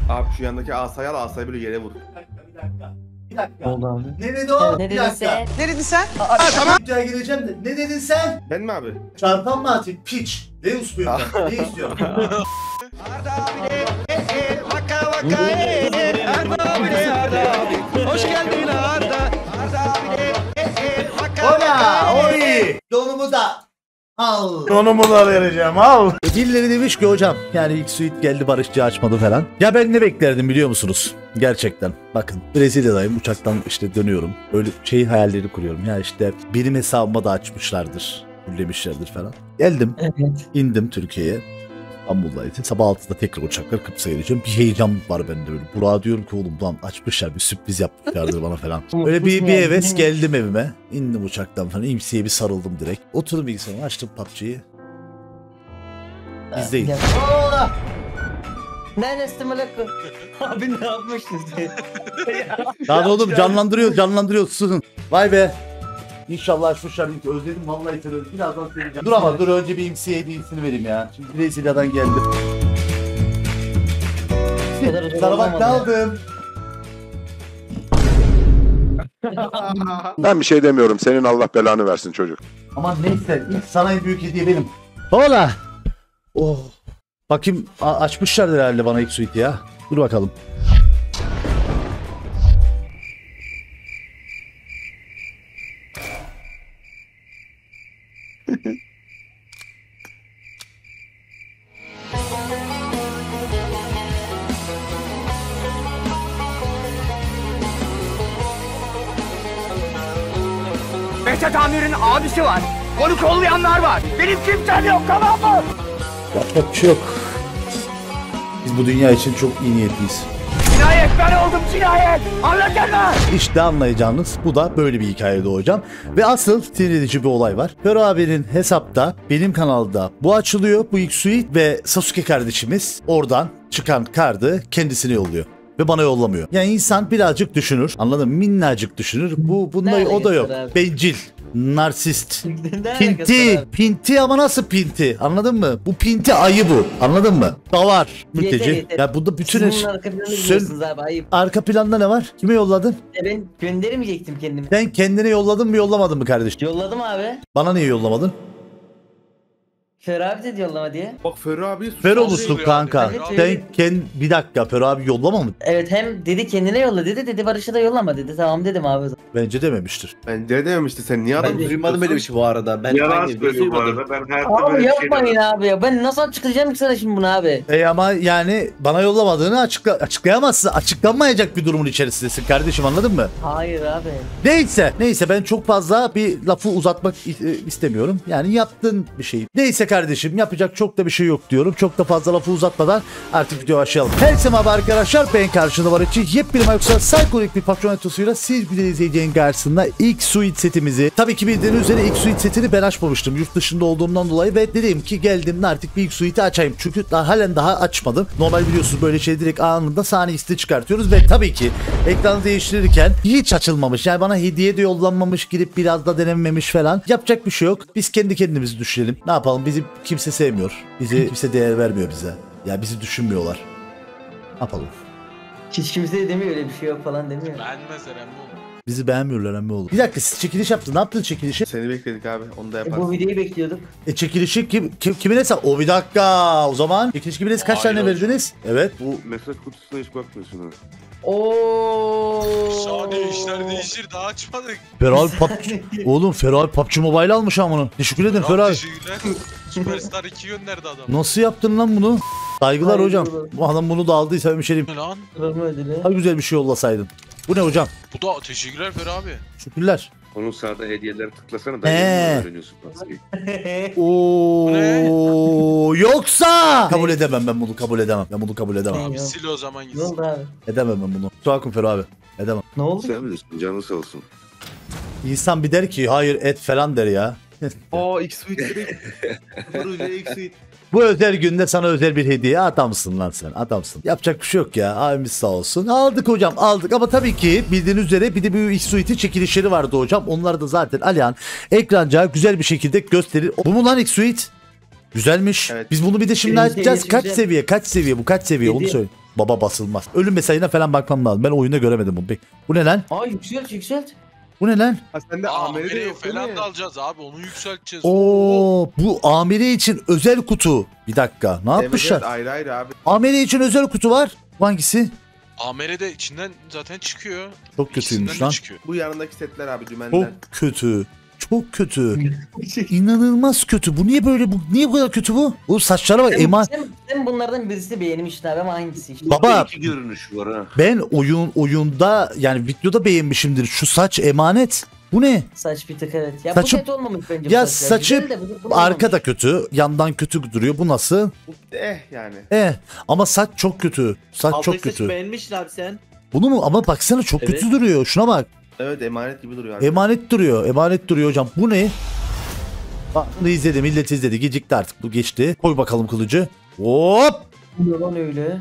Abi şu yandaki asayı al, asayı böyle yere vur. Bir dakika. Oldu abi. Ne dedi o? Ne Bir dedin dakika. sen? Ne dedin sen? Tamam. Rica gireceğim de. Ne dedin sen? Ben mi abi? Çarpan mı atayım? Piç. Deus buyur. Ne istiyorsun? Hoş geldin Arda. Ola! Oy! Donumu da al. Donumu da vereceğim al. Birileri demiş ki hocam yani ilk suite geldi barışçı açmadı falan. Ya ben ne beklerdim biliyor musunuz? Gerçekten. Bakın Brezilya'dayım uçaktan işte dönüyorum. Öyle hayalleri kuruyorum. Ya işte benim hesabıma da açmışlardır. Fullemişlerdir falan. Geldim. Evet. İndim Türkiye'ye. İstanbul'daydı. Sabah 6'da tekrar uçaklar Kıbrıs'a geleceğim. Bir heyecan var bende öyle. Burak'a diyorum ki oğlum lan açmışlar bir sürpriz yapmışlardır bana falan. Öyle bir heves geldim evime. İndim uçaktan falan. İmsiye bir sarıldım direkt. Oturdum bilgisayarıma açtım PUBG'yi. İzleyin. Neresi mülakı? Abi ne yapmışsın sen? Daha da oğlum canlandırıyor susun. Vay be. İnşallah açmışlar. Özledim vallahi özledim. Birazdan söyleyeceğim. Dur ama dur önce bir IMC'ye hediyesini vereyim ya. Şimdi Brezilya'dan geldim. Sana bak ne aldım. Ben bir şey demiyorum. Senin Allah belanı versin çocuk. Aman neyse ilk sana en büyük hediye benim. Hola. Oh. Bakayım açmışlardır herhalde bana ilk suite ya. Dur bakalım. Behçet Amir'in abisi var. Onu kollayanlar var. Benim kimsem yok, tamam mı? Yapacak bir şey yok. Biz bu dünya için çok iyi niyetliyiz. Cinayet ben oldum, cinayet. Anladın mı? İşte anlayacağınız bu da böyle bir hikayede hocam. Ve asıl sinir edici bir olay var. Fero abinin hesapta benim kanalda bu açılıyor. Bu ilk suite ve Sasuke kardeşimiz oradan çıkan kartı kendisine yolluyor. Ve bana yollamıyor. Yani insan birazcık düşünür. Anladın mı? Minnacık düşünür. Bunda Ne o da yok. alakası var abi? Bencil. Narsist. Ne alakası Pinti. var abi? Pinti ama nasıl pinti? Anladın mı? Bu pinti ayı bu. Anladın mı? Davar. Mülteci. Yeter. Ya bunda bütün Siz bunun arka planını Sen- biliyorsunuz abi, ayıp. arka planda ne var? Kime yolladın? Ben göndermeyecektim kendimi. Sen kendine yolladın mı yollamadın mı kardeşim? Yolladım abi. Bana niye yollamadın? Fer abi dedi yollama diye. Bak Ferro abi Fero musun kanka? Evet, Sen bir dakika Fero abi yollama mı? Evet, hem dedi kendine yolla dedi Barış'a da yollama dedi. Tamam dedim abi o zaman. Bence dememiştir. bence dememişti, sen niye adam Ben duymadım öyle bir şey bu arada. Ben Yalan aynı bir söylüyor bu duymadım. arada. Ben hayatta Abi böyle bir şey yapmayın demem. abi ya. Ben nasıl açıklayacağım ki sana şimdi bunu abi? Ama yani bana yollamadığını açıklayamazsın. Açıklanmayacak bir durumun içerisindesin kardeşim, anladın mı? Hayır abi. Neyse ben çok fazla bir lafı uzatmak istemiyorum. Yani yaptığın bir şey. Neyse kardeşim, yapacak çok da bir şey yok diyorum. Çok da fazla lafı uzatmadan artık videoya başlayalım. Herkese merhaba arkadaşlar, ben karşında var için yepyeni yoksa psikolojik bir patron etosuyla siz güzel izleyeceğin karşısında ilk suite setimizi, tabii ki bildiğiniz üzere ilk suite setini ben açmamıştım yurt dışında olduğumdan dolayı ve dedim ki geldiğimde artık bir ilk suite'i açayım. Çünkü halen daha açmadım. Normal biliyorsunuz böyle şey direkt anında sahne isti çıkartıyoruz ve tabii ki ekranı değiştirirken hiç açılmamış. Yani bana hediye de yollanmamış, girip biraz da denenmemiş falan. Yapacak bir şey yok. Biz kendi kendimizi düşünelim. Ne yapalım? Bizi kimse sevmiyor. Bizi kimse değer vermiyor bize. Ya bizi düşünmüyorlar. Ne yapalım? Hiç kimse de demiyor, öyle bir şey yok falan demiyor. Beğenmez Eren bu. Bizi beğenmiyorlar emmi oğlum. Bir dakika, siz çekiliş yaptın. Ne yaptın çekilişi? Seni bekledik abi, onu da Bu yaparız. videoyu bekliyorduk. Çekilişi kimin hesap? O bir dakika. O zaman çekiliş kimin hesap? Kaç Hayır tane hocam. verdiniz? Evet. Bu mesaj kutusuna hiç bakmıyorsun ha. Saniye işler değişir, daha açmadık. Feral PUBG. Oğlum Feral PUBG Mobile almış amına. Teşekkür ederim Feral. Teşekkürler. Süperstar 2 gönderdi adam. Nasıl yaptın lan bunu? Saygılar Hayır, hocam. oğlum. Bu adam bunu da aldıysa bir şey diyeyim. Ne lan? Kırılma ödülü. Daha güzel bir şey yollasaydın. Bu ne hocam? Bu da teşekkürler Fer abi. Şükürler. Onun sağda hediyeleri tıklasana da öğreniyorsun maskeyi. Oo, yoksa kabul edemem ben bunu, kabul edemem. Ben bunu kabul edemem. Abi Yok. sil o zaman Ne gitsin. oldu abi? Edemem ben bunu. Kusura bakma Ferro abi. Edemem. Ne oldu? Sen bilirsin, canı sağ olsun. İnsan bir der ki hayır et falan der ya. Oo X-Suite direkt. Proje X-Suite. Bu özel günde sana özel bir hediye. Adamsın lan sen, adamsın. Yapacak bir şey yok ya, abimiz sağ olsun. Aldık hocam, aldık ama tabii ki bildiğiniz üzere bir de bir X-Suite'in çekilişleri vardı hocam. Onları da zaten Alihan ekranca güzel bir şekilde gösterir. Bu mu lan X-Suite? Güzelmiş. Evet. Biz bunu bir de şimdi Birinci açacağız. seviyesi Kaç güzel. seviye? Kaç seviye bu? Kaç seviye? Onu Yedi. söyle. Baba basılmaz. Ölüm mesajına falan bakmam lazım. Ben oyunda göremedim bunu. Bu ne lan? Aa yükselt. Bu ne lan? Ha sen de Amer'e de Amer'e yok değil mi? falan da alacağız abi. Onu yükselteceğiz. Oo, bu amire için özel kutu. Bir dakika. Ne Evet, yapmışlar? evet, ayrı ayrı abi. Amire için özel kutu var. Bu hangisi? Amer'e de içinden zaten çıkıyor. Çok kötüymüş İkisinden de lan. çıkıyor. Bu yanındaki setler abi Çok dümenden. kötü. Çok kötü. İnanılmaz kötü. Bu niye böyle? Niye bu kadar kötü bu? Bu saçlara bak. Sen bunlardan birisi beğenmiştin abi ama hangisi işte? Baba İki görünüş var ha. ben oyunda yani videoda beğenmişimdir. Şu saç emanet. Bu ne? Saç bir tık evet. Ya Saçı- bu kötü olmamış bence. Ya bu saçlar. saçı Güzel de bu arkada kötü. Yandan kötü duruyor. Bu nasıl? Yani. Ama saç çok kötü. Saç çok kötü. beğenmişsin abi sen. Bunu mu? Ama baksana çok Evet. kötü duruyor. Şuna bak. Evet emanet gibi duruyor abi. Emanet duruyor. Emanet duruyor hocam. Bu ne? Bak bunu izledi. Millet izledi. Gecikti artık. Bu geçti. Koy bakalım kılıcı. Hop! Bu ne lan öyle?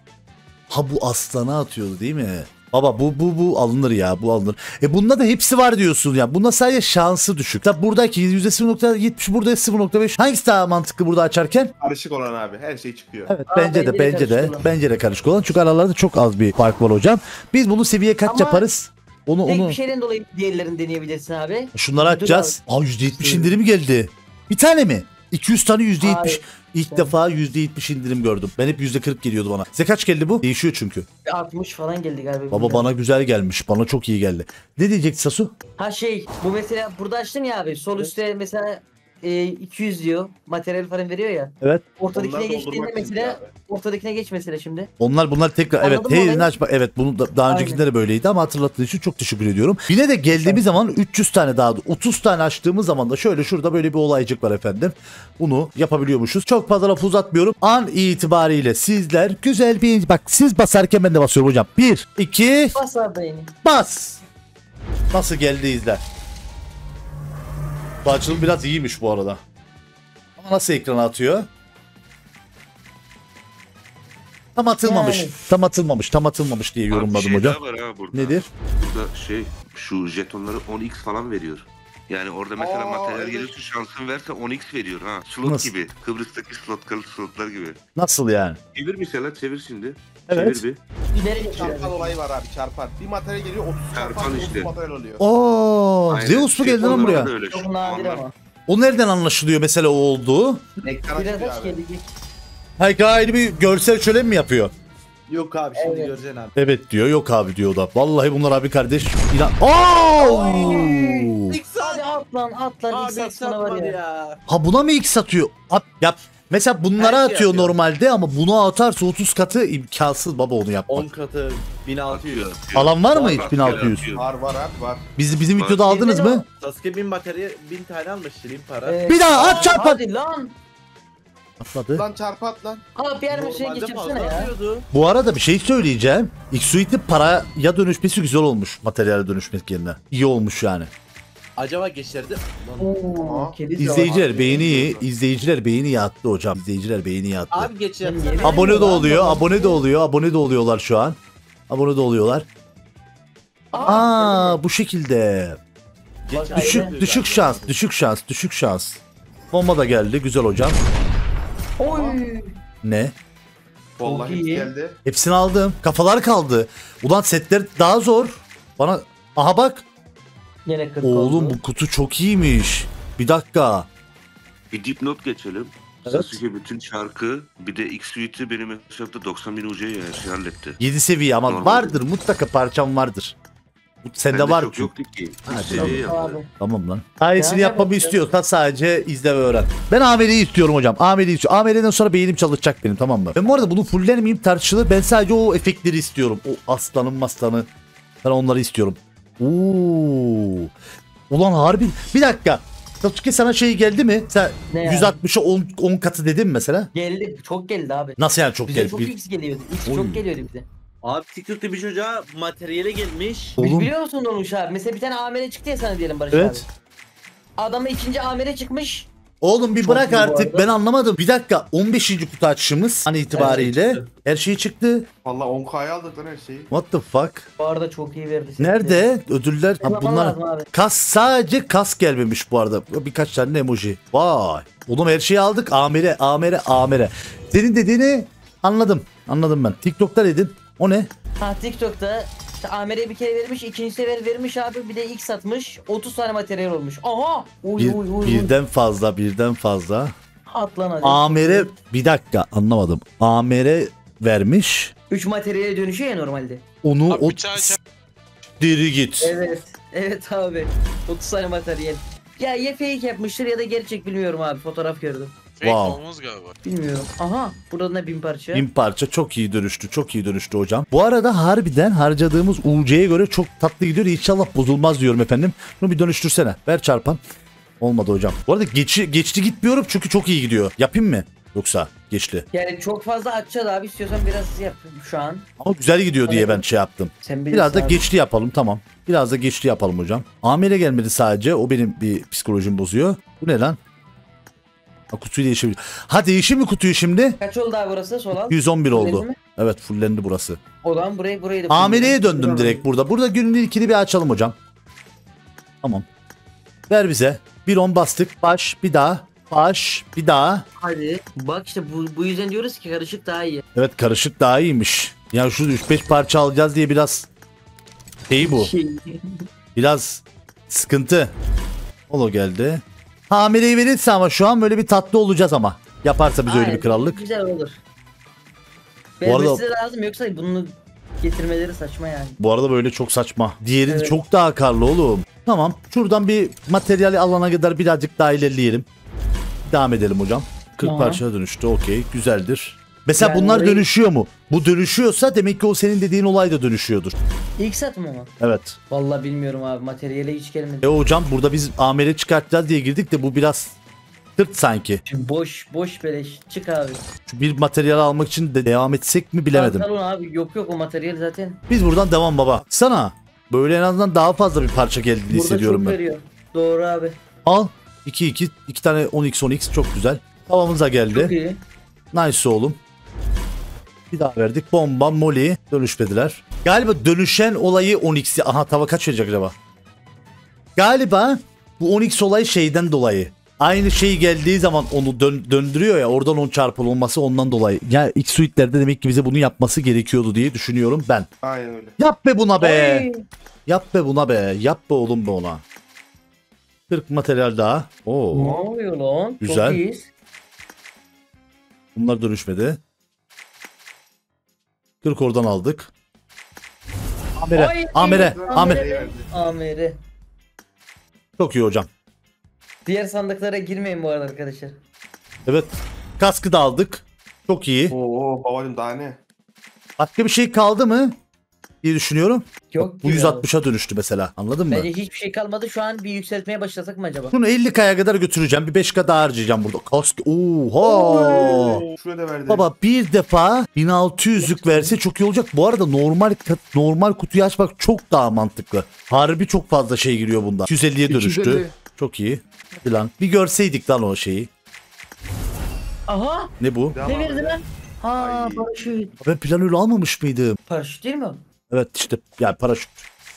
Ha bu aslana atıyordu değil mi? Baba bu alınır ya. Bu alınır. Bunda da hepsi var diyorsun ya. Bunda sadece şansı düşük. Tabi buradaki %0.70 burada 0.5. Hangisi daha mantıklı burada açarken? Karışık olan abi her şey çıkıyor. Evet Aa, bence de bence de karışık olan. Çünkü aralarda çok az bir fark var hocam. Biz bunu seviye kaç Ama yaparız? Tek Onu bir şeyden dolayı diğerlerini deneyebilirsin abi. şunları açacağız. Aa %70 indirim geldi. Bir tane mi? 200 tane %70. Hayır. İlk defa %70 indirim gördüm. Ben hep %40 geliyordu bana. Size kaç geldi bu? Değişiyor çünkü. 60 falan geldi galiba. Baba bundan. bana güzel gelmiş. Bana çok iyi geldi. Ne diyecekti Sasu? Ha şey bu mesela burada açtın ya abi sol üstte mesela 200 diyor materyal falan veriyor ya. Evet. Ortadakine Onları geçtiğinde doldurmak için mesela abi. ortadakine geç mesela şimdi. Bunlar tekrar evet Anladın mı heyerini olayı? açma. Evet bunu daha öncekinde de böyleydi ama hatırlattığın için çok teşekkür ediyorum. Yine de geldiğimiz zaman 300 tane daha 30 tane açtığımız zaman da şöyle şurada böyle bir olaycık var efendim. Bunu yapabiliyormuşuz. Çok fazla lafı uzatmıyorum. An itibariyle sizler güzel bir bak siz basarken ben de basıyorum hocam. 1 2 Bas abi beni. bas. Nasıl geldi izler. Bu açılım biraz iyiymiş bu arada. Ama nasıl ekrana atıyor? Tam atılmamış. Yani. Tam atılmamış diye yorumladım Abi bir hocam. şey daha var ha burada. Nedir? Burada şu jetonları 10x falan veriyor. Yani orada mesela Aa, materyal evet. gelirse şansın verse 10x veriyor ha. Slot Nasıl? gibi. Kıbrıs'taki slotlar gibi. Nasıl yani? Çevir mesela çevir şimdi. Evet. Çevir bir. İleri geç abi. Çarpan olayı var abi çarpan. Bir materyal geliyor 30 Çarpan çarpan işte. materyal oluyor. Oo, Aynen. Zeus mu geldi lan Jetonlarda buraya? da öyle. Çok Şu nadir anlar- ama. O nereden anlaşılıyor mesela o olduğu? Ekrana Biraz çıkıyor aç abi. gelecek. Hayır ayrı bir görsel şölen mi yapıyor? Yok abi şimdi Evet. göreceksin abi. Evet diyor. Yok abi diyor o da. Vallahi bunlar abi kardeş. İnan. Oo! Hadi at lan Abi ilk satsana var satmadı ya. ya. Ha buna mı X atıyor? Ya mesela bunlara Her şey atıyor atıyor. normalde ama buna atarsa 30 katı imkansız baba onu yapmak. 10 katı 1600. Atıyor. Alan var mı Var, hiç 1600? atıyor. Var var abi var. Bizim Var. videoda aldınız Bizde de mı? Sasuke 1000 batarya 1000 tane almış şirin para. Bir daha at çarpan. Hadi lan. Atladı. Lan çarpat lan. Abi bir yer bir şey Normalde geçirsene fazla ya. alıyordu. Bu arada bir şey söyleyeceğim. X-Suite'in paraya dönüşmesi güzel olmuş. Materyale dönüşmek yerine. İyi olmuş yani. Acaba geçerdi. Lan. Oo, kedi zavallı. İzleyiciler beğeni iyi. İzleyiciler beğeni iyi attı hocam. İzleyiciler beğeni iyi attı. Abi geçerdi. Yemin- Abone de oluyor. Abone de oluyor. Abone de oluyorlar şu an. Abone de oluyorlar. Aa bu şekilde. Düşük şans. Bomba da geldi. Güzel hocam. Oy. Ne? Vallahi iyi. geldi. Hepsini aldım. Kafalar kaldı. Ulan setler daha zor. Bana aha bak. Yine 40 Oğlum oldu. bu kutu çok iyiymiş. Bir dakika. Bir dipnot geçelim. Evet. Sasuke bütün şarkı bir de X-Suite'i benim hesapta 90.000 UC'ye her şey halletti. 7 seviye ama Normal. vardır mutlaka parçam vardır. Sende Bende var çok çünkü. yoktu ki. Ha, Üst seviye yaptı. Abi. Tamam lan. Ailesini Ya, yapmamı evet. istiyorsan sadece izle ve öğren. Ben AMR'yi istiyorum hocam. AMR'yi istiyorum. AMR'den sonra beynim çalışacak benim, tamam mı? Ben bu arada bunu fuller miyim tartışılır. Ben sadece o efektleri istiyorum. O aslanı. Ben onları istiyorum. Oo. Ulan harbi. Bir dakika. Sasuke sana şey geldi mi? Sen Ne yani? 160'a 10 katı dedin mi mesela? Geldi. Çok geldi abi. Nasıl yani çok Bize geldi? çok X geliyordu. X Oy. çok geliyordu bize. Abi TikTok'ta bir çocuğa materyale gelmiş. Oğlum. Biliyor musun Dolmuş abi? Mesela bir tane amire çıktı ya sana diyelim Barış Evet. abi. Adamı ikinci amire çıkmış. Oğlum bir Çok bırak iyi bu artık, arada. ben anlamadım. Bir dakika, 15. kutu açışımız an itibariyle Her şey çıktı. her şey çıktı. Vallahi 10K'ya aldık lan her şeyi. What the fuck? Bu arada çok iyi verdi. Nerede? Ödüller. Ha, Yapman bunlar lazım abi. kas, sadece kas gelmemiş bu arada. Birkaç tane emoji. Vay. Oğlum her şeyi aldık. Amire. Senin dediğini Anladım. Anladım ben. TikTok'ta dedin. O ne? Ha TikTok'ta işte Amer'e bir kere vermiş, ikinci sefer vermiş abi, bir de X atmış. 30 tane materyal olmuş. Aha! Birden fazla. At lan hadi. Amer'e bir dakika anlamadım. Amer'e vermiş. 3 materyale dönüşüyor ya normalde. Onu Abi o bir tane diri git. Evet. Evet abi. 30 tane materyal. Ya fake yapmıştır ya da gerçek, bilmiyorum abi. Fotoğraf gördüm. fake Wow. olmaz galiba. Bilmiyorum. Aha. Burada da 1000 parça. 1000 parça çok iyi dönüştü. Çok iyi dönüştü hocam. Bu arada harbiden harcadığımız UC'ye göre çok tatlı gidiyor. İnşallah bozulmaz diyorum efendim. Bunu bir dönüştürsene. Ver çarpan. Olmadı hocam. Bu arada geçti gitmiyorum çünkü çok iyi gidiyor. Yapayım mı? Yoksa geçti. Yani çok fazla açacağız abi, istiyorsan biraz yap şu an. Ama güzel gidiyor diye ben şey yaptım. Sen bilirsin Biraz da abi. geçti yapalım, tamam. Biraz da geçti yapalım hocam. Amir'e gelmedi sadece. O benim bir psikolojim bozuyor. Bu ne lan? Ha, kutuyu değişebilir. Ha değişir mi kutuyu şimdi? Kaç oldu abi burası, sol alt? 111 oldu. Fullendi mi? Evet fullendi burası. O zaman burayı da Amire'ye fulledim. döndüm direkt burada. Burada günün ilkini bir açalım hocam. Tamam. Ver bize. 1-10 bastık. Baş bir daha. Baş bir daha. Hadi. Bak işte bu yüzden diyoruz ki karışık daha iyi. Evet karışık daha iyiymiş. Yani şu 3-5 parça alacağız diye biraz bu. Biraz sıkıntı. Olo geldi. Hamileyi verirse ama şu an böyle bir tatlı olacağız ama. Yaparsa biz öyle Aynen, bir krallık. Güzel olur. Bu arada- Vermesi de lazım, yoksa bunu getirmeleri saçma yani. Bu arada böyle çok saçma. Diğeri Evet. çok daha karlı oğlum. Tamam. Şuradan bir materyali alana kadar birazcık daha ilerleyelim. Devam edelim hocam. 40 Tamam. parçaya dönüştü. Okey. Güzeldir. Mesela Yani bunlar orayı- dönüşüyor mu? Bu dönüşüyorsa demek ki o senin dediğin olay da dönüşüyordur. İlk satım ama. Evet. Vallahi bilmiyorum abi, materyale hiç gelmedi. Hocam burada biz amele çıkartacağız diye girdik de bu biraz tırt sanki. Şimdi boş beleş. Çık abi. Şu bir materyal almak için de devam etsek mi bilemedim. Pantolon abi, yok o materyal zaten. Biz buradan devam baba. Sana böyle en azından daha fazla bir parça geldiğini Burada hissediyorum çok ben. veriyor. Doğru abi. Al. 2 tane 10x çok güzel. Tavamıza geldi. Çok iyi. Nice oğlum. Bir daha verdik. Bomba, Molly dönüşmediler. Galiba dönüşen olayı 10x. Aha tava kaç verecek acaba? Galiba bu 10x olayı şeyden dolayı. Aynı şey geldiği zaman onu döndürüyor ya, oradan 10 çarpı olması ondan dolayı. Ya X suite'lerde demek ki bize bunu yapması gerekiyordu diye düşünüyorum ben. Aynen öyle. Yap be buna be. Ay. Yap be buna be. Yap be oğlum be ona. 40 materyal daha. Ne Oo. oluyor lan? Güzel. Çok iyiyiz. Bunlar dönüşmedi. 40 oradan aldık. Amire. Ay, Amire. Amire. Çok iyi hocam. Diğer sandıklara girmeyin bu arada arkadaşlar. Evet. Kaskı da aldık. Çok iyi. Oo babacım daha ne? Başka bir şey kaldı mı diye düşünüyorum. Yok Bu gibi abi. 160'a dönüştü mesela. Anladın mı? Bence hiçbir şey kalmadı. Şu an bir yükseltmeye başlasak mı acaba? Şunu 50K'ya kadar götüreceğim. Bir 5K daha harcayacağım burada. Kask. Oha. Oo, şuraya da verdi. Baba bir defa 1600'lük verse çok iyi olacak. Bu arada normal kutuyu açmak çok daha mantıklı. Harbi çok fazla şey giriyor bunda. 250'ye dönüştü. 250. Çok iyi. Hadi lan. Bir görseydik lan o şeyi. Aha! Ne bu? Devam Ne abi. verdi lan? Ha, Ay. paraşüt. Ben planörü almamış mıydım? Paraşüt değil mi o? Evet işte yani paraşüt.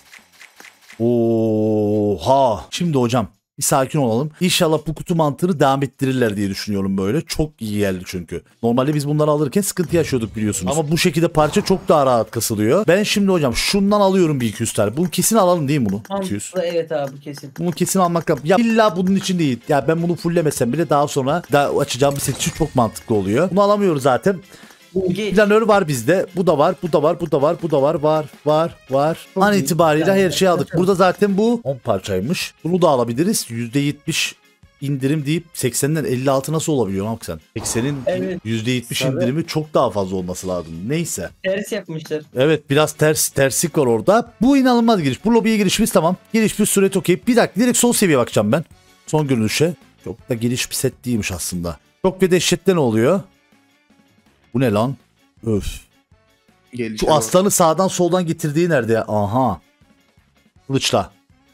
Oha. Şimdi hocam bir sakin olalım. İnşallah bu kutu mantığını devam ettirirler diye düşünüyorum böyle. Çok iyi geldi çünkü. Normalde biz bunları alırken sıkıntı yaşıyorduk biliyorsunuz. Ama bu şekilde parça çok daha rahat kasılıyor. Ben şimdi hocam şundan alıyorum bir 200 tane. Bunu kesin alalım değil mi bunu? Tam 200. evet abi, kesin. Bunu kesin almak lazım. Ya illa bunun için değil. Ya ben bunu fulllemesem bile daha sonra açacağım bir seçim çok mantıklı oluyor. Bunu alamıyoruz zaten. Geç. Planör var bizde. Bu da var, bu da var, bu da var, bu da var, var. Çok An iyi. itibariyle Yani her şeyi aldık. çok- Burada zaten bu 10 parçaymış. Bunu da alabiliriz. %70 indirim deyip 80'den 56 nasıl olabiliyor lan sen? 80'in Evet. %70 Tabii. indirimi çok daha fazla olması lazım. Neyse. Ters yapmışlar. Evet biraz terslik var orada. Bu inanılmaz giriş. Bu lobiye girişimiz tamam. Giriş bir süre okey. Bir dakika direkt sol seviye bakacağım ben. Son görünüşe. Çok da geniş bir set değilmiş aslında. Çok ve dehşette ne oluyor? Bu ne lan? Öf. Gelişe Şu aslanı sağdan soldan getirdiği nerede ya? Aha. Kılıçla.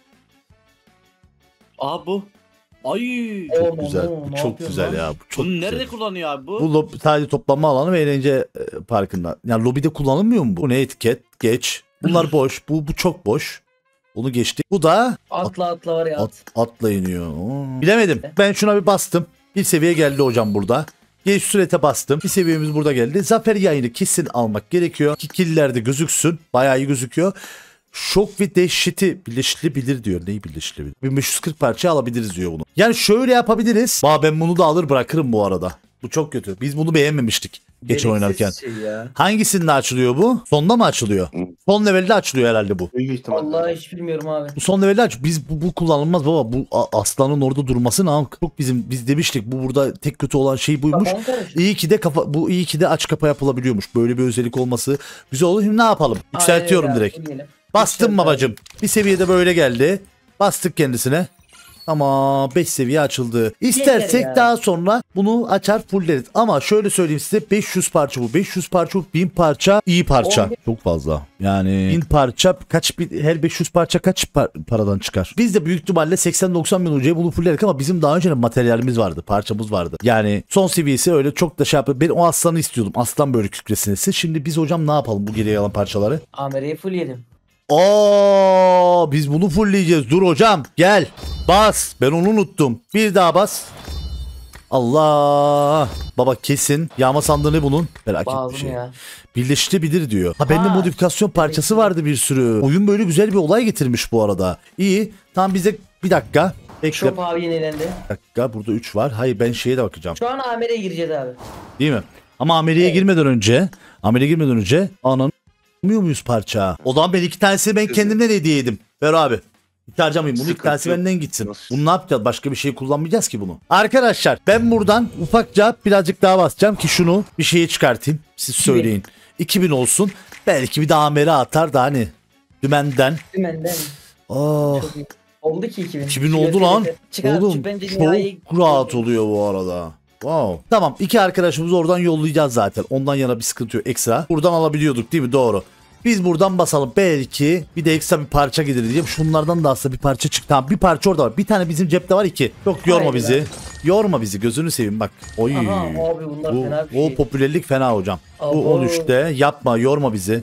Aa bu. Ay. Çok Aman, güzel. aman, Bu ne çok yapıyorsun güzel lan? ya. Bu çok Bunu güzel. nerede kullanıyor abi bu? Bu sadece toplanma alanı ve eğlence parkında. Yani lobide kullanılmıyor mu bu? Bu ne etiket? Geç. Bunlar boş. Bu çok boş. Onu geçtik. Bu da Atla var ya at. atla iniyor. Bilemedim. Ben şuna bir bastım. Bir seviye geldi hocam burada. Geç sürete bastım. Bir seviyemiz burada geldi. Zafer yayını kesin almak gerekiyor. Ki killerde gözüksün. Bayağı iyi gözüküyor. Şok ve dehşeti birleştirilebilir diyor. Neyi birleştirilebilir? 1540 parça alabiliriz diyor bunu. Yani şöyle yapabiliriz. Ben bunu da alır bırakırım bu arada. Bu çok kötü. Biz bunu beğenmemiştik geçen oynarken. Şey ya. Hangisinde açılıyor bu? Sonda mı açılıyor? Son levelde açılıyor herhalde bu. Büyük ihtimal. Vallahi hiç bilmiyorum abi. Bu son levelde aç. Biz bu kullanılmaz baba. Bu aslanın orada durması ne? Çok biz demiştik. Bu burada tek kötü olan şey buymuş. Kafam karıştı. İyi ki de aç kapa yapılabiliyormuş. Böyle bir özellik olması güzel olur. Şimdi ne yapalım? Yükseltiyorum Aynen öyle direkt. abi, diyelim. Bastım Yükselt babacım. Bir seviyede böyle geldi. Bastık kendisine. Ama 5 seviye açıldı. İstersek Yeter ya. daha sonra bunu açar fulleriz. Ama şöyle söyleyeyim size, 500 parça bu. 500 parça bu. 1000 parça iyi parça. 11. Çok fazla. Yani 1000 parça her 500 parça kaç paradan çıkar? Biz de büyük ihtimalle 80-90 bin UC'ye bunu fullerik ama bizim daha önce materyalimiz vardı. Parçamız vardı. Yani son seviyesi öyle çok da şey yapıyor. Ben o aslanı istiyordum. Aslan böyle kükresinesi. Şimdi biz hocam ne yapalım bu geriye kalan parçaları? Amere'yi full yedim. Biz bunu fullleyeceğiz. Dur hocam gel. Bas. Ben onu unuttum. Bir daha bas. Allah. Baba kesin. Yağma sandığı ne bunun? Merak etme Bazım bir şey. ya. Birleştirebilir diyor. Bende Ha. modifikasyon parçası vardı bir sürü. Oyun böyle güzel bir olay getirmiş bu arada. İyi. Tamam bize bir dakika. Bekle. Şop abi yenilendi. Bir dakika. Burada 3 var. Hayır ben şeye de bakacağım. Şu an Amere'ye gireceğiz abi. Değil mi? Ama ameliyeye girmeden önce ananı muyuz parça? O zaman ben 2 tanesini ben kendimden hediye edim. Ver abi. Hiç harcamayayım. Bunu 2 tanesi benden gitsin. Bunu ne yapacağız? Başka bir şey kullanmayacağız ki bunu. Arkadaşlar ben buradan ufakça birazcık daha basacağım ki şunu bir şeye çıkartayım. Siz söyleyin. 2000 olsun. Belki bir daha amele atar da hani dümenden. Dümenden. Oh. Çok iyi. Oldu ki 2000. 2000 oldu lan. Çıkar, Oğlum bence çok nihai- rahat oluyor bu arada. Wow. Tamam 2 arkadaşımızı oradan yollayacağız zaten. Ondan yana bir sıkıntı yok ekstra. Buradan alabiliyorduk değil mi? Doğru. Biz buradan basalım. Belki bir de ekstra bir parça gelir diyeceğim. Şunlardan da aslında bir parça çıktı. Tamam bir parça orada var. Bir tane bizim cepte var 2. Çok yorma Hayır bizi. be. Yorma bizi gözünü seveyim bak. Oy. Aha abi bunlar Bu, fena bir şey. o popülerlik fena hocam. Bu Abo. 13'te yapma yorma bizi.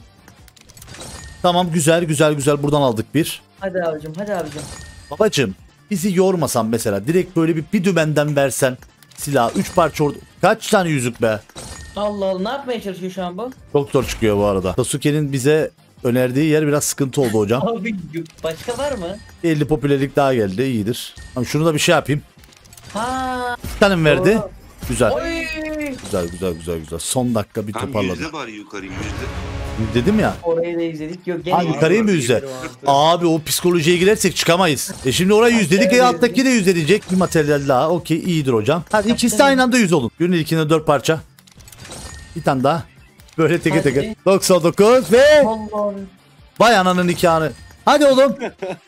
Tamam güzel buradan aldık bir. Hadi abicim. Babacım bizi yormasan mesela direkt böyle bir dümenden versen silah 3 parça orada. Kaç tane yüzük be? Allah Allah ne yapmaya çalışıyor şu an bu? Çok zor çıkıyor bu arada. Sasuke'nin bize önerdiği yer biraz sıkıntı oldu hocam. Abi başka var mı? 50 popülerlik daha geldi iyidir. Ama şunu da bir şey yapayım. Ha. Bir tane mi verdi? Doğru. Güzel. Oy. Güzel. Son dakika bir Tam toparladı. yüzde var yukarı yüzde. Dedim ya. Orayı da izledik. Yok gene Ha yukarıyı mı yüzde? Abi o psikolojiye girersek çıkamayız. Şimdi oraya yüz dedik ya alttaki de yüz diyecek. Bir materyal daha. Okey iyidir hocam. Hadi ikisi de aynı anda 100 olun. Günün ilkinde 4 parça. Bir tane daha. Böyle teke Hadi. teke. 99 ve Allah'ım. vay ananın nikahını. Hadi oğlum.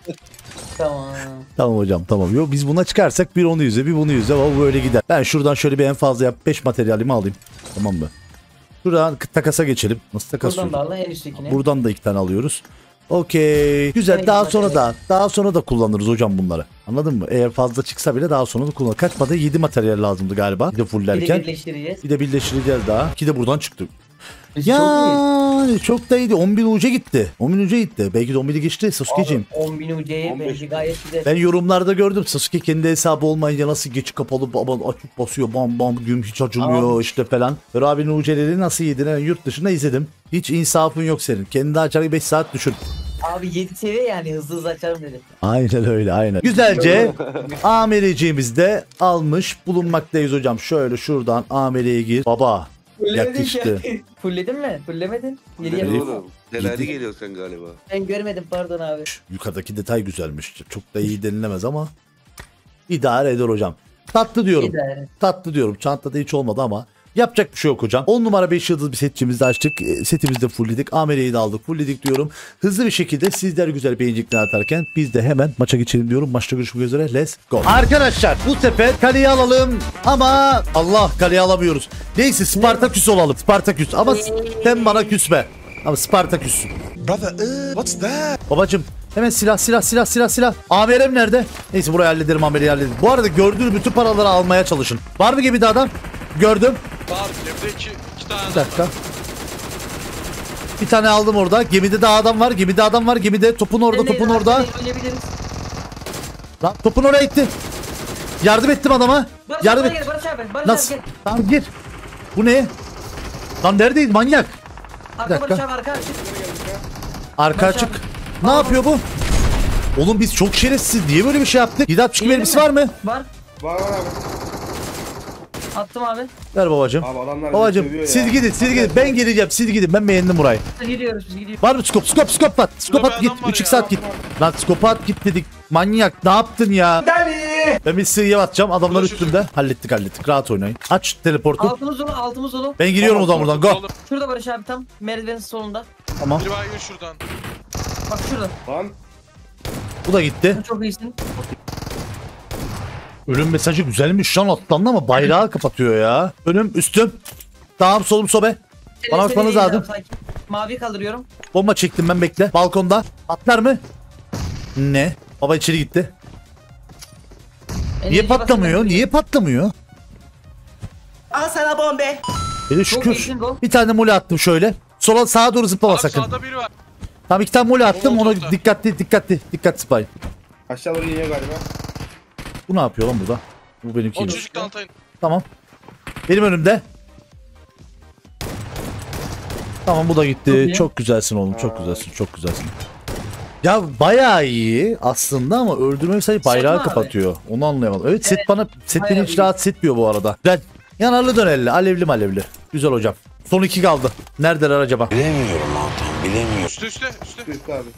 Tamam. Tamam hocam tamam. Yo, biz buna çıkarsak bir onu yüze bir bunu yüze. O böyle gider. Ben şuradan şöyle bir en fazla yap 5 materyalimi alayım. Tamam mı? Şuradan takasa geçelim. Nasıl takas Buradan da yapıyoruz? al en üsttekine. Buradan da 2 tane alıyoruz. Okey. Güzel. Evet, Daha sonra da kullanırız hocam bunları. Anladın mı? Eğer fazla çıksa bile daha sonra da kullanırız. Kaç madde? 7 materyal lazımdı galiba. Bir de Bir fulllerken. de birleştireceğiz. Bir de birleştireceğiz daha. 2 de buradan çıktı. Çok iyi. Yani çok da iyiydi. 10.000 uca gitti. 10.000 uca gitti. Belki de 10.000'i geçti Sasuke'ciğim. 10.000 UC'ye bence gayet güzel. Ben yorumlarda gördüm. Sasuke kendi hesabı olmayınca nasıl geçi kapalı açıp basıyor bam bam güm hiç acımıyor Aa. işte falan. Rabbi'nin uceleri nasıl yedin? Yani yurt dışında izledim. Hiç insafın yok senin. Kendi açarı 5 saat düşün. Abi 7 seviye yani hızlı açarım dedi. Aynen öyle aynen. Güzelce ameleciğimiz de almış bulunmaktayız hocam. Şöyle şuradan ameleye gir. Baba yakıştı. Fulledin mi? Fullemedin. Yeni Fulledim. yapalım. Oğlum helali Yedi. geliyor sen galiba. Ben görmedim pardon abi. Yukarıdaki detay güzelmiş. Çok da iyi denilemez ama idare eder hocam. Tatlı diyorum. İdare. Tatlı diyorum. Çantada hiç olmadı ama yapacak bir şey yok hocam. 10 numara 5 yıldız bir setçimizi açtık. Setimizi de fullledik. Ameleyi de aldık. Fullledik diyorum. Hızlı bir şekilde sizler güzel beğenicikler atarken biz de hemen maça geçelim diyorum. Maçta görüşmek üzere. Let's go. Arkadaşlar bu sefer kaleyi alalım ama Allah kaleyi alamıyoruz. Neyse Spartaküs olalım. Spartaküs ama sen bana küsme. Ama Spartaküs'ün. What's that? Babacım hemen silah. AMR'm nerede? Neyse burayı hallederim AMR'yi hallederim. Bu arada gördüğünüz bütün paraları almaya çalışın. Var mı gemide adam? Gördüm. Var evde iki tane Bir adam dakika. var. Bir tane aldım orada. Gemide daha adam var. Gemide topun orada. Oynayabiliriz. Lan topun oraya gitti. Yardım ettim adama. Barış Yardım abi et. gel Barış abi. Barış Nasıl? abi gel. Tamam gir. Bu ne? Lan neredeyiz manyak? Arka dakika. Barış abi arka. Arka Barış açık. abi. Ne yapıyor bu? Oğlum biz çok şerefsiz. Niye böyle bir şey yaptık? 762 mermisi var mı? Var. Var abi. Attım abi. Ver babacım. Abi adamlar Babacım bizi sövüyor siz ya. gidin siz gidin. Ben geleceğim siz gidin. Ben beğendim burayı. Biz gidiyoruz biz gidiyoruz. Var mı skop? Skop at. Skop Burada at bir git. adam var 3 ya. saat git. Lan skopa at git dedik. Manyak ne yaptın ya? Ben bir sığıya atacağım. Adamlar Ulaşır. üstümde. Hallettik. Rahat oynayın. Aç teleportu. Altımız dolu. Ben giriyorum o zaman buradan. Go. Oğlum, Şurada Barış abi tam merdivenin solunda. Tamam. biri baygın şuradan. Bak şurada. Lan. Bu da gitti. Çok iyisin. Ölüm mesajı güzelmiş lan atlandı ama bayrağı kapatıyor ya. Önüm üstüm. Sağım solum sobe. Bana Seni bakmanız değil lazım. abi, sakin. Mavi kaldırıyorum. Bomba çektim ben bekle. Balkonda. Atlar mı? Ne? Baba içeri gitti. Niye Enerji patlamıyor? basıyorum. Niye patlamıyor? Al sana bombe. Hele Çok şükür. iyisin gol. Bir tane mole attım şöyle. Sola sağa doğru zıplama Abi sakın. sağda biri var. Tamam 2 tane mole attım. Mole Ona oldu. dikkatli. Dikkat spy. Aşağı doğru iniyor galiba. Bu ne yapıyor lan burada? Bu O benimki. çocuk da Altay'ın. Tamam. Benim önümde. Tamam bu da gitti. Çok iyi. Çok güzelsin oğlum. Çok güzelsin. Ya bayağı iyi aslında ama öldürme sayı bayrağı mi abi? kapatıyor. Onu anlayamadım. Evet set beni bayağı hiç iyi. rahatsız etmiyor bu arada. Güzel. Yanarlı dönerli. Alevli. Güzel hocam. Son 2 kaldı. Neredeler acaba? Üstte. Üstü abi.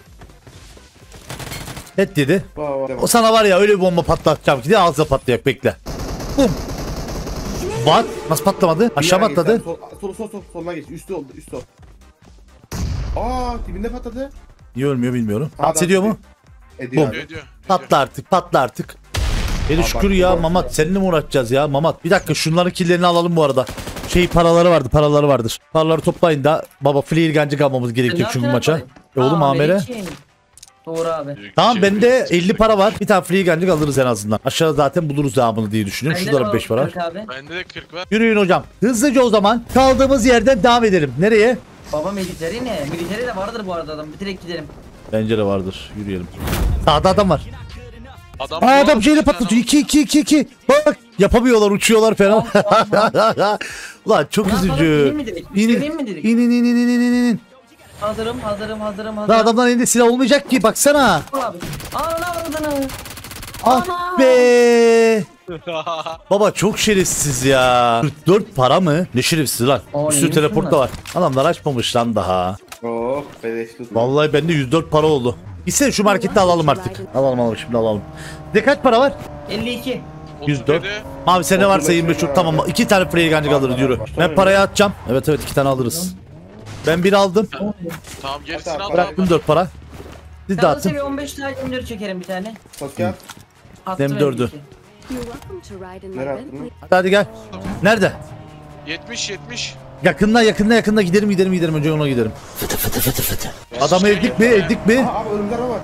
Et dedi. Var. O sana var ya öyle bir bomba patlatacağım ki de ağzına patlayacak bekle. Bum. Bak nasıl patlamadı? Aşağı mı atladı? Soluna geç. Üstü oldu. Üstü oldu. Dibinde patladı. Niye ölmüyor bilmiyorum. Adam- Rahatsız ediyor mu? Ediyor Bum. abi. Ediyor. Patla artık. Hele şükür bak, ya bak. Mamat seninle mi uğraşacağız ya Mamat? Bir dakika şunların killerini alalım bu arada. Paraları vardır. Paraları toplayın da baba flare gancık almamız gerekiyor çünkü maça. Oğlum amere. Doğru abi. Tamam bende 50 para var. Bir tane free gancık alırız en azından. Aşağıda zaten buluruz devamını diye düşünüyorum. Bende Şurada de da 5 para var. 40 abi. Bende de 40 var. Yürüyün hocam. Hızlıca o zaman kaldığımız yerden devam edelim. Nereye? Baba militeri ne? Militeri de vardır bu arada adam. Bir direkt gidelim. Bence de vardır. Yürüyelim. Sağda adam var. Adam, Adam şeyle patlatıyor. 2. Bak yapamıyorlar uçuyorlar falan. Ulan çok Ne yapalım, üzücü. ineyim mi dedik? İneyim mi dedik? İn. Hazırım. Daha adamların elinde silah olmayacak ki baksana. Al abi. Ananı. Ah be. Baba çok şerefsiz ya. 44 para mı? Ne şerefsiz lan. Aa, Bir sürü iyiymiş teleport da bunlar. var. Adamlar açmamış lan daha. Oh beleşli. Vallahi bende 104 para oldu. Gitsene şu markette alalım artık. Alalım şimdi alalım. Size kaç para var? 52. 104. Abi sende varsa 25 yok. Tamam 2 tane free gancık alırız yürü. Ben parayı atacağım. Evet 2 tane alırız. Ben bir aldım. Tamam gerisini al. Bıraktım 4 para. Siz de Ben atın. seviye 15 tane M4 çekerim bir tane. Sosyal. Attım M4'ü. 52. Nereye attın? Hadi gel. Nerede? 70. Yakında gidelim önce ona gidelim. Adam evdik mi? Abi önümde araba var.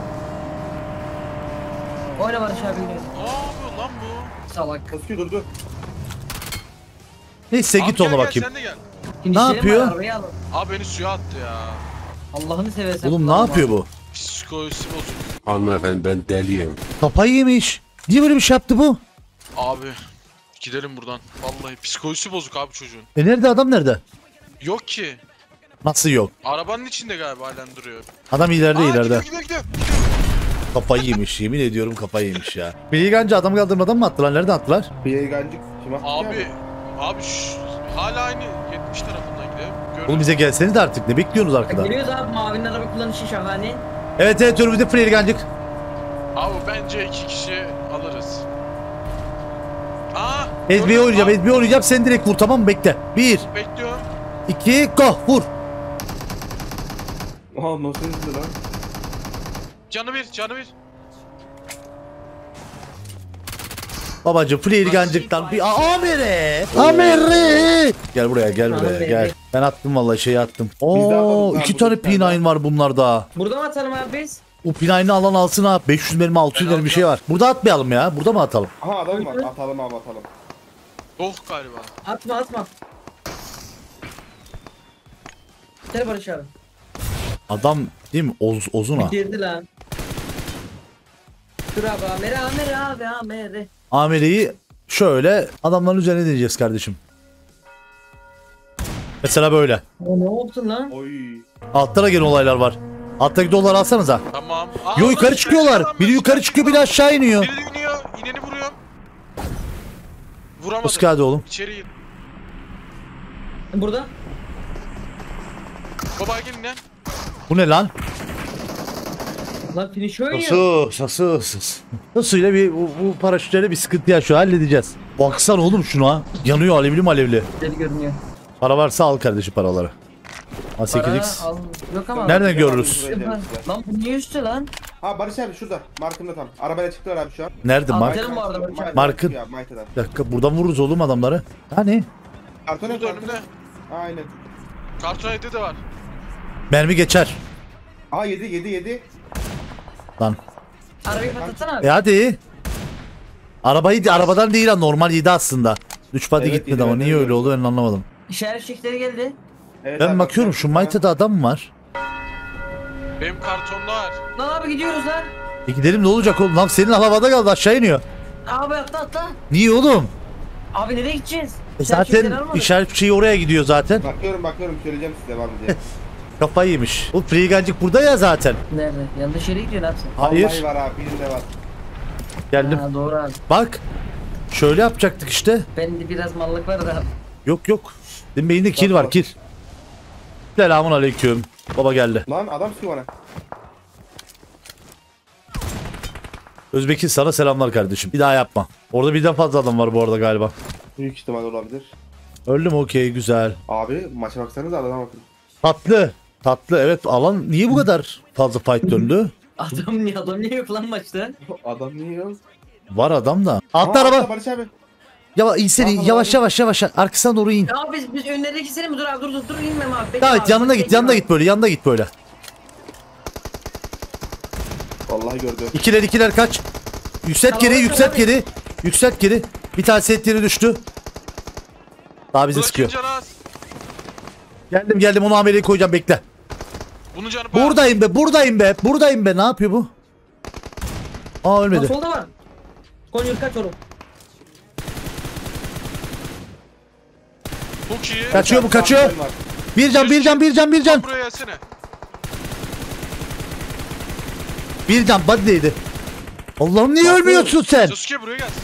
Oyna Barış abi. oyna. Ne yapıyor lan bu? Salak. Sosyal durdu. Neyse Abi git gel, ona gel, bakayım. Sen de gel. Finişlerim yapıyor? var, arabayı alın. Abi beni suya attı ya. Allah'ını seversen. Oğlum ne kullanma. yapıyor bu? Psikolojisi bozuk. Hanımefendi ben deliyim. Kafayı yemiş. Niye böyle bir şey yaptı bu? Abi gidelim buradan. Vallahi psikolojisi bozuk abi çocuğun. Nerede adam nerede? Yok ki. Nasıl yok? Arabanın içinde galiba halen duruyor. Adam ileride. Gidiyor. Kafayı yemiş yemin ediyorum kafayı yemiş ya. Bilgancı adam kaldırmadan mı attılar? Nereden attılar? Bir gancık. Kim attı Abi hala aynı 70 tarafından gidiyor. Oğlum bize gelseniz de artık ne bekliyorsunuz arkada? Geliyoruz abi mavinin araba kullanışı şahane. Evet önümüzde free gancık. Abi bence 2 kişi alırız. SB oynayacağım sen direkt vur tamam mı bekle. 1, Bekliyorum. 2, go vur. Aha nasıl izledi lan? Canı bir. Babacım free gancıktan bir Amere. Gel buraya gel. Ben attım vallahi şeyi attım. Oo alalım, 2 bu tane bir tane P9 var bunlarda. Burada mı atalım abi biz? O P9'ı alan alsın ha. 500 mermi 600 mermi bir şey var. Burada atmayalım ya. Burada mı atalım? Aha adam var. Atalım. Oh galiba. Atma. Gel Barış abi. Adam değil mi? Ozuna. Bitirdi lan. Dur abi amere. Amere'yi şöyle adamların üzerine deneyeceğiz kardeşim. Mesela böyle. O ne yaptın lan? Oy. Altta da gene olaylar var. Alttaki doları alsanıza. Tamam. Yo yukarı çıkıyorlar. Biri yukarı çıkıyor, biri aşağı iniyor. Biri iniyor. İneni vuruyor. Vuramadım. Hoş geldin oğlum. İçeri gir. Burada. Baba gelin lan. Bu ne lan? Lan finish oynuyor. Sasıyla bu paraşütlerle bir sıkıntı yaşıyor. Halledeceğiz. Baksana oğlum şuna. Yanıyor alevli malevli. Güzel görünüyor. Para varsa al kardeşim paraları. Para A8X. al. Yok ama. Nereden görürüz? Lan bu niye üstü lan? Ha Barış abi şurada. Markımda tam. Arabayla çıktılar abi şu an. Nerede Mark? Aferin bu arada Barış abi. Mark'ın. Ya Mayta'dan. Bir dakika buradan vururuz oğlum adamları. Hani? Karton yok Burada karton. önümde. Aynen. Karton evde de var. Mermi geçer. Aa 7. Lan. Arabayı patlatsana abi. Hadi. Arabadan değil ha, normal 7 aslında. 3 body Evet, gitmedi yedi, ama evet, niye evet. öyle oldu ben anlamadım. İşaret fişekleri geldi. Evet, Ben abi, bakıyorum bak, şu bak. Mayta'da adam mı var? Benim kartonda var. Lan abi gidiyoruz lan. Gidelim ne olacak oğlum? Lan senin havada kaldı aşağı iniyor. Abi atla. Niye oğlum? Abi nereye gideceğiz? İşaret Zaten fişekleri almadık. işaret şeyi oraya gidiyor zaten. Bakıyorum söyleyeceğim size var mı diye. Kafayı yemiş. O freegancık burada ya zaten. Nerede? Yanlış yere gidiyorsun abi sen. Hayır. Vallahi var abi birinde var. Geldim. Ha, doğru abi. Bak. Şöyle yapacaktık işte. Bende biraz mallık var da. Yok. Senin beyinde kill var kill. Selamun aleyküm. Baba geldi. Lan adam sıkıyor bana. Özbek'in sana selamlar kardeşim. Bir daha yapma. Orada birden fazla adam var bu arada galiba. Büyük ihtimal olabilir. Öldü mü? Okey güzel. Abi maça baksanıza adama bakın. Tatlı evet, alan niye bu kadar fazla fight döndü? Adam niye yok lan maçta? Adam niye yok? Var adam da. Altta Aa, araba. Barış abi. İnsene Tamam, yavaş arkasına doğru in. Ya biz önlerdeki seni mi? Dur abi dur inmem abi. Bekle Daha abi, git yanına bekle git yanına abi. git böyle yanına git böyle. Vallahi gördü. İkiler kaç. Yükselt Tamam, geri. Yükselt geri. Bir tane set yeri düştü. Daha bizi Bunun sıkıyor. canı az. Geldim onu ameleye koyacağım bekle. Bunun canı bayağı. Buradayım be. Ne yapıyor bu? Aa Bak ölmedi. solda var. Konjur kaç oğlum. Çok iyi. Kaçıyor bu kaçıyor. Var. Bir can. Buraya gelsene. Bir can body'deydi. Allah'ım niye ölmüyorsun sen? Sasuke buraya gel.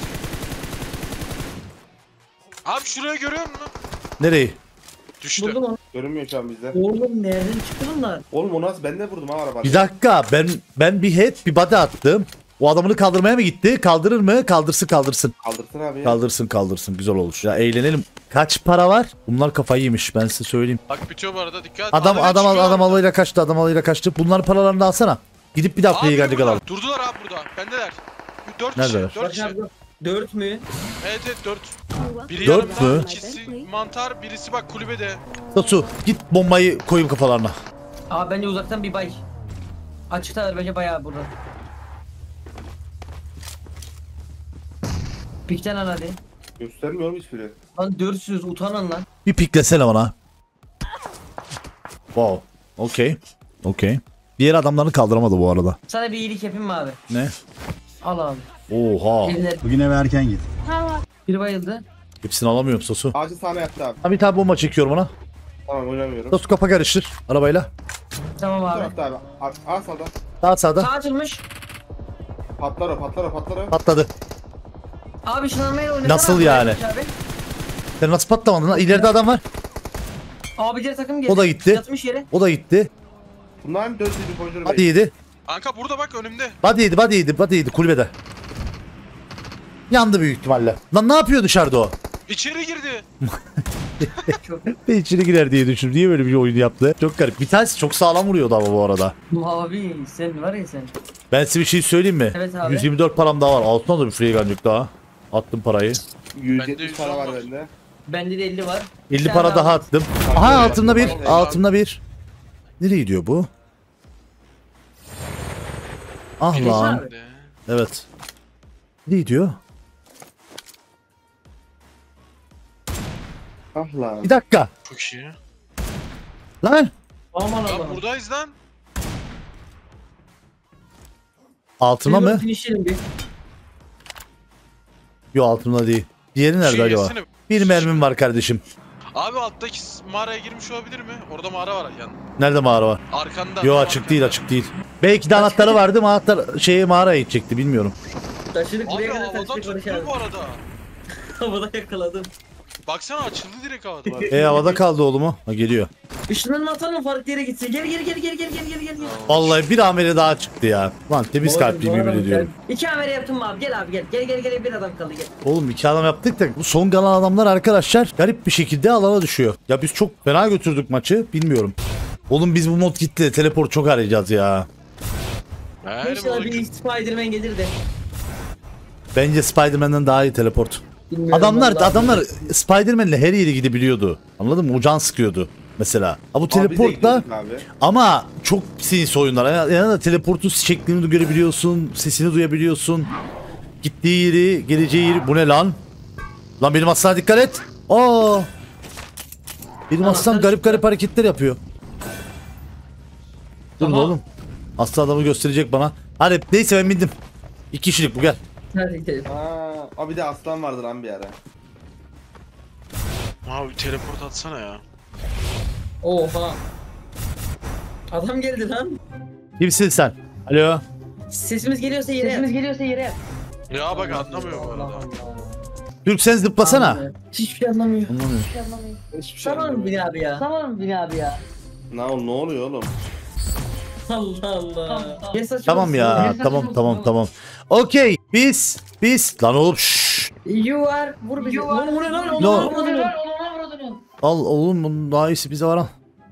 Abi şuraya görüyor musun? Nereyi? Düştü. Buldum onu. Görünmüyor şu an bizde. Oğlum nereden çıktı bunlar? Oğlum onu nasıl ben de vurdum ha arabayla. Bir dakika ben bir head bir body attım. O adamını kaldırmaya mı gitti? Kaldırır mı? Kaldırsın. Kaldırsın abi ya. Kaldırsın güzel olur. Ya eğlenelim. Kaç para var? Bunlar kafayı yemiş ben size söyleyeyim. Bak bitiyor bu arada dikkat. Adam çıkıyor. alıyla kaçtı. Bunların paralarını da alsana. Gidip bir daha Abi freegancık burada. alalım. Durdular abi burada. Bendeler. 4 Neredeler? kişi. 4 kişi. 4 mü? Evet 4. Biri Dört yanımda, mü? ikisi mantar, birisi bak kulübede. Tatsu git bombayı koyayım kafalarına. Abi bence uzaktan bir bay. Açıkta bence bayağı burada. Pikten an hadi. Göstermiyorum hiçbiri. Lan 400 utanın lan. Bir piklesene bana. Wow. Okey. Diğer adamlarını kaldıramadı bu arada. Sana bir iyilik yapayım mı abi? Ne? Al abi. Oha. Eline Bugün eve erken git. bir bayıldı. Hepsini alamıyorum Sosu. Ağacın sağına yattı abi. Ha, bir tane bomba çekiyorum ona. Tamam oynamıyorum. Sosu kafa karıştır arabayla. Tamam Bu abi. tarafta abi. Aa sağda. Daha sağda. Sağ açılmış. Patlar o. Patladı. Abi şınanmayla oynasana. Nasıl abi. yani? Abi. Sen nasıl patlamadın lan? İleride adam var. Abi diğer takım geldi. O da gitti. Yatmış yere. O da gitti. Bunların 4 yedi koyduğunu Hadi yedi. Kanka burada bak önümde. Body yedi kulübede. Yandı büyük ihtimalle. Lan ne yapıyor dışarıda o? İçeri girdi. Ben içeri girer diye düşündüm. Niye böyle bir oyun yaptı? Çok garip. Bir tanesi çok sağlam vuruyordu ama bu arada. Abi sen var ya sen. Ben size bir şey söyleyeyim mi? Evet abi. 124 param daha var. Altına da bir freegancık daha. Attım parayı. 170 para Bende var 110 var. bende. Bende de 50 var. 50 Bir para tane daha al. attım. Kanka, Aha öyle altında bir. yapma. Altında bir. Nereye gidiyor bu? Ah Birisi lan. abi. Evet. Nereye gidiyor? Ah lan. Bir dakika. Çok iyi. Lan. Aman Ya Allah'ım. buradayız lan. Altına mı? Finishleyelim bir. Yok altında değil. Diğeri nerede Şey acaba? yesene. Bir mermim var kardeşim. Abi alttaki mağaraya girmiş olabilir mi? Orada mağara var yani. Nerede mağara var? Arkanda. Yo açık değil, açık değil. Belki de anahtarı vardı, anahtar mağaraya gidecekti, bilmiyorum. Taşıdık Abi buraya kadar havadan taşıdık Barış tuttu abi. bu arada. Havada yakaladım. Baksana açıldı direkt havada. Havada kaldı oğlumu. Ha, geliyor. Işınlarını atalım farklı yere gitsin. Gel. Vallahi bir amele daha çıktı ya. Lan temiz kalpliyim yemin ediyorum. 2 amele yaptım abi. Gel abi gel. Gel bir adam kaldı gel. Oğlum 2 adam yaptık da bu son kalan adamlar arkadaşlar garip bir şekilde alana düşüyor. Ya biz çok fena götürdük maçı, bilmiyorum. Oğlum biz bu mod gitti, teleport çok arayacağız ya. İnşallah bir Spider-Man gelir de. Bence Spider-Man'den daha iyi teleport. Bilmiyorum Adamlar vallahi. Spider-Man'le her yere gidebiliyordu. Anladın mı? O can sıkıyordu mesela. Ha bu teleportla ama çok sinsi oyunlar. Yani teleportun şeklini görebiliyorsun, sesini duyabiliyorsun. Gittiği yeri, geleceği yeri. Bu ne lan? Lan benim aslana dikkat et. Aa! Benim aslan garip hareketler yapıyor. Dur oğlum. Aslı adamı gösterecek bana. Hadi neyse ben bindim. 2 kişilik bu, gel. Hadi gidelim. Aa, bir de aslan vardı lan bir ara. Abi teleport atsana ya. Oha. Adam geldi lan. Kimsin sen? Alo. Sesimiz geliyorsa yere. Ya bak anlamıyor bu arada. Türk sen zıplasana. Hiçbir şey anlamıyor. Anlamıyorum. Hiçbir şey Tamam mı Bini abi ya? Ne oluyor oğlum? Allah Allah. Ne saçma Tamam ya. Tamam. Okey. Biz. Lan oğlum şşş. You are. Vur bizi. Vur lan. No. Al oğlum, bunun daha iyisi bize var al.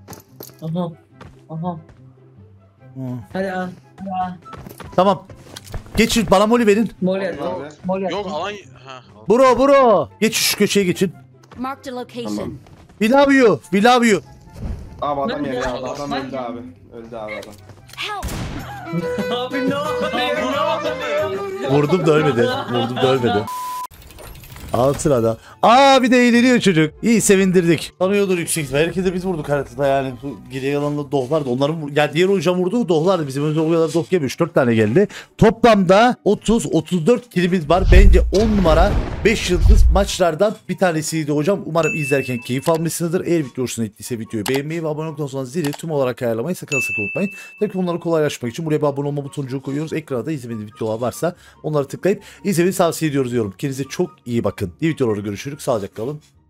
Aha. Hı. Hadi al. Tamam. Geçin bana moli verin. Mol Yok alan... Ha. Bro. Geç şu köşeye geçin. Marked a location. We love you. Abi adam Lan ya. ya. Adam öldü abi. Öldü abi adam. Help! Abi ne oluyor? Vurdum da ölmedi. Al sırada. Bir de eğleniyor çocuk. İyi, sevindirdik. Tanıyordur yüksek ihtimalle. Herkese biz vurduk haritada yani. Bu geriye kalanında dohlardı. Onların yani diğer hocam vurdu dohlardı. Bizim önce o kadar doh yemiş. 4 tane geldi. Toplamda 30-34 kilimiz var. Bence 10 numara 5 yıldız maçlardan bir tanesiydi hocam. Umarım izlerken keyif almışsınızdır. Eğer video hoşuna gittiyse videoyu beğenmeyi ve abone olduktan sonra zili tüm olarak ayarlamayı sakın unutmayın. Tabii bunları kolaylaştırmak için buraya bir abone olma butonucuğu koyuyoruz. Ekranda da izlemediğiniz videolar varsa onları tıklayıp izlemenizi tavsiye ediyoruz diyorum. Kendinize çok iyi bakın. İyi videolarda görüşürüz. Sağlıcakla kalın.